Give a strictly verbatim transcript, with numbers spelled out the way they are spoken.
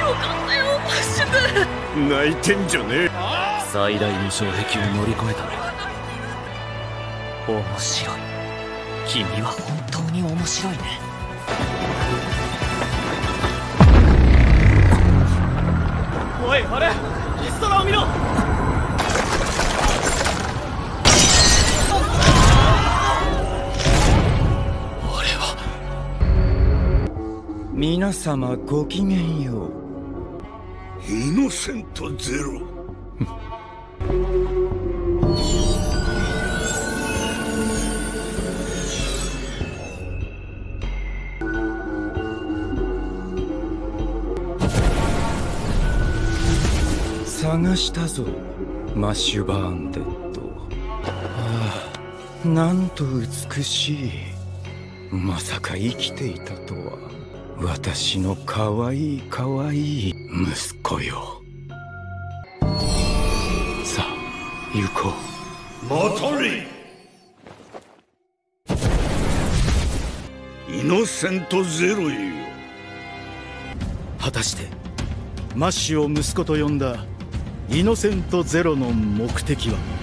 かったよマッシュル。 泣いてんじゃねえ。 最大の障壁を乗り越えたのか。面白い。君は本当に面白いね。 おいあれ、ピストラを見ろ。 俺は皆様ごきげんよう。 イノセントゼロ。 探したぞマッシュバーンデッド。ああ、なんと美しい。まさか生きていたとは。私のかわいいかわいい息子よ。さあ行こう。待たれ。イノセントゼロよ。 果たしてマッシュを息子と呼んだイノセントゼロの目的は。